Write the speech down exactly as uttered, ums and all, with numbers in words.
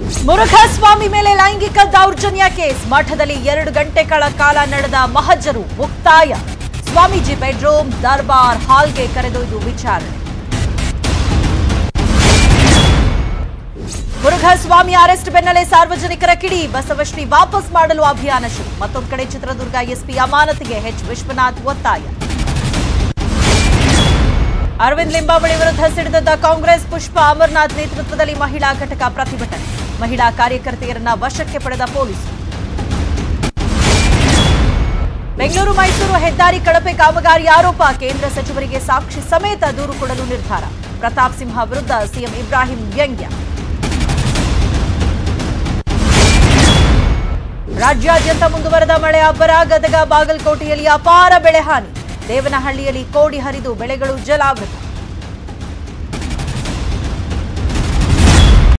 ಮುರುಘಾಸ್ವಾಮಿ ಮೇಲೆ ಲೈಂಗಿಕ ದೌರ್ಜನ್ಯ ಕೇಸ್ ಮಠದಲ್ಲಿ ಎರಡು ಗಂಟೆಗಳ ಕಾಲ ನಡೆದ ಮಹಜರು ಮುಕ್ತಾಯ. ಸ್ವಾಮೀಜಿ ಬೆಡ್ರೂಮ್ ದರ್ಬಾರ್ ಹಾಲ್ಗೆ ಕರೆದೊಯ್ದು ವಿಚಾರಣೆ. ಮುರುಘಾಸ್ವಾಮಿ ಅರೆಸ್ಟ್ ಬೆನ್ನಲ್ಲೇ ಸಾರ್ವಜನಿಕರ ಕಿಡಿ. ಬಸವಶ್ರೀ ವಾಪಸ್ ಮಾಡಲು ಅಭಿಯಾನ ಶುರು. ಮತ್ತೊಂದು ಕಡೆ ಚಿತ್ರದುರ್ಗ ಎಸ್ಪಿ ಅಮಾನತಿಗೆ ಎಚ್ ವಿಶ್ವನಾಥ್ ಒತ್ತಾಯ. ಅರವಿಂದ್ ಲಿಂಬಾವಳಿ ವಿರುದ್ಧ ಸಿಡಿದ ಕಾಂಗ್ರೆಸ್. ಪುಷ್ಪ ಅಮರನಾಥ್ ನೇತೃತ್ವದಲ್ಲಿ ಮಹಿಳಾ ಘಟಕ ಪ್ರತಿಭಟನೆ. ಮಹಿಳಾ ಕಾರ್ಯಕರ್ತೆಯರನ್ನ ವಶಕ್ಕೆ ಪಡೆದ ಪೊಲೀಸರು. ಬೆಂಗಳೂರು ಮೈಸೂರು ಹೆದ್ದಾರಿ ಕಳಪೆ ಕಾಮಗಾರಿ ಆರೋಪ. ಕೇಂದ್ರ ಸಚಿವರಿಗೆ ಸಾಕ್ಷಿ ಸಮೇತ ದೂರು ಕೊಡಲು ನಿರ್ಧಾರ. ಪ್ರತಾಪ್ ಸಿಂಹ ವಿರುದ್ಧ ಸಿಎಂ ಇಬ್ರಾಹಿಂ ವ್ಯಂಗ್ಯ. ರಾಜ್ಯಾದ್ಯಂತ ಮುಂದುವರೆದ ಮಳೆ ಅಬ್ಬರ. ಗದಗ ಬಾಗಲಕೋಟೆಯಲ್ಲಿ ಅಪಾರ ಬೆಳೆ ಹಾನಿ. ದೇವನಹಳ್ಳಿಯಲ್ಲಿ ಕೋಡಿ ಹರಿದು ಬೆಳೆಗಳು ಜಲಾವೃತ.